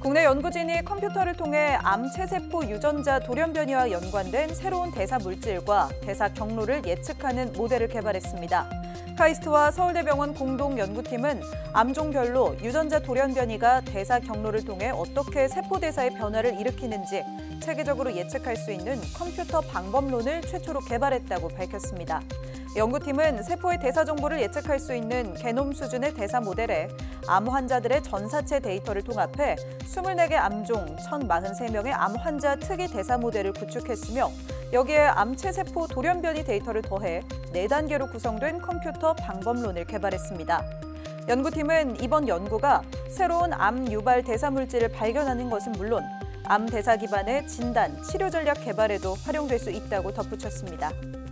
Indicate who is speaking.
Speaker 1: 국내 연구진이 컴퓨터를 통해 암 체세포 유전자 돌연변이와 연관된 새로운 대사 물질과 대사 경로를 예측하는 모델을 개발했습니다. 카이스트와 서울대병원 공동 연구팀은 암종별로 유전자 돌연변이가 대사 경로를 통해 어떻게 세포 대사의 변화를 일으키는지 체계적으로 예측할 수 있는 컴퓨터 방법론을 최초로 개발했다고 밝혔습니다. 연구팀은 세포의 대사 정보를 예측할 수 있는 게놈 수준의 대사 모델에 암 환자들의 전사체 데이터를 통합해 24개 암종 1,043명의 암 환자 특이 대사 모델을 구축했으며 여기에 암체세포 돌연변이 데이터를 더해 4단계로 구성된 컴퓨터 방법론을 개발했습니다. 연구팀은 이번 연구가 새로운 암 유발 대사 물질을 발견하는 것은 물론 암 대사 기반의 진단, 치료 전략 개발에도 활용될 수 있다고 덧붙였습니다.